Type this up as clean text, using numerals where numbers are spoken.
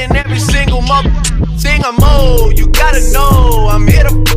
in every single thing I'm owed. You gotta know I'm here to